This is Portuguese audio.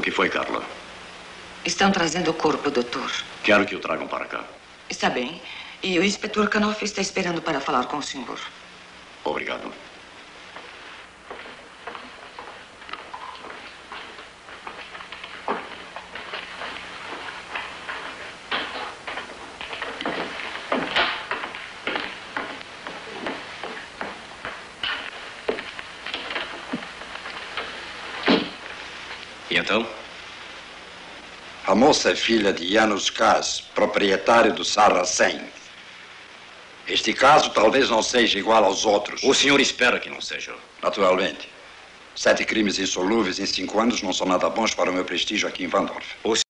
que foi, Carla? Estão trazendo o corpo, doutor. Quero que o tragam para cá. Está bem. E o inspetor Knopf está esperando para falar com o senhor. Obrigado. E então? A moça é filha de Janusz Kaz, proprietário do Sarracen. Este caso talvez não seja igual aos outros. O senhor espera que não seja. Naturalmente. 7 crimes insolúveis em 5 anos não são nada bons para o meu prestígio aqui em Vandorf.